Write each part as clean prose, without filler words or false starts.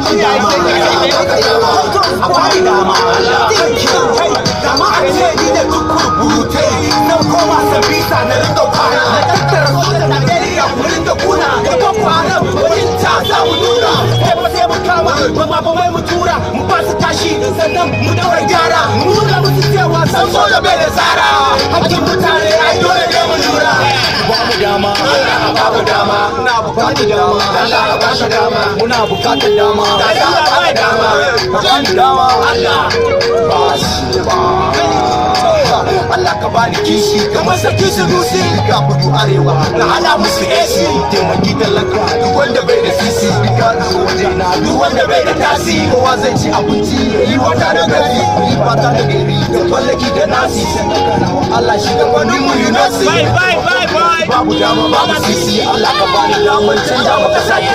Allah ka bani kishi kamar sarki Sunusi ka fito arewa na hana musu AC taimaki talaka duk wanda bai da sisi ka waje na duk wanda bai da tasi kowa zai ci abinci yi wata da gari yi fata da gari da mallaki da nasi Allah shi ga wani mu yunasi babu dama babu sisi Allah ka bani daman canja maka sake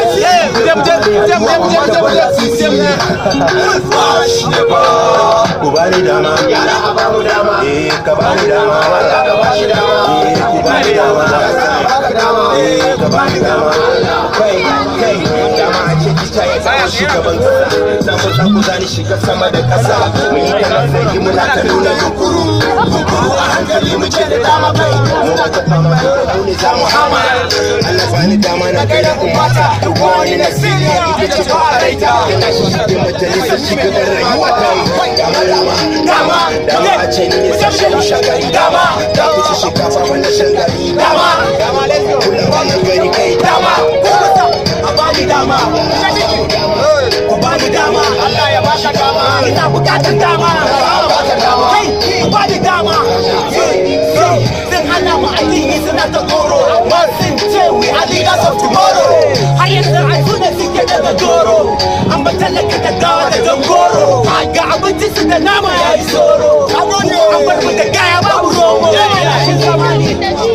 ku bani dama yara a babu dama ka bani dama Allah ka bashi dama ku bani dama ka bani dama kai dama a ce kita ya zama shugaban kasa samu samu zani shiga sama da kasa mun yi kana sai muna ta nuna yunkuru a hankali mu ce da dama kai muna ta fama da ne za mu hama Allah bani dama na kai da ummata da wani nasiri ita ce faraita yana shi da majalisar shugaban rayuwa ta dama a ce ni ne sashen shagari dama da ku ci shinkafa wanda shagari dama kula wannan gari kai dama a bani dama ku bani dama Allah ya baka dama ina bukatan dama kai ku bani dama sun hana mu addini suna ta tsoro amma sun ce we are leaders of tomorrow har yanzu a suna suke daga doro an ba talaka da gawa da dangoro ga abinci su da nama ya yi tsoro an bar mu da gaya babu romo shi zamani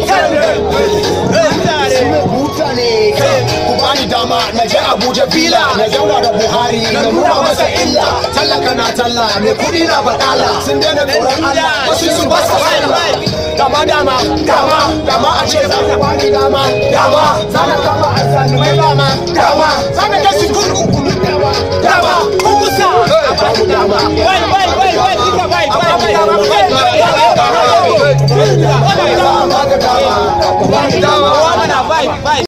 ku bani dama na je Abuja villa na zauna da Buhari na nuna masa illa tallaka na talla mai kudi na badala sun daina tsoron Allah wasu sun basa dama a ce za ka bani dama za na kama a zanumai dama za na kashi kurkuku dama kukusa a bamu dama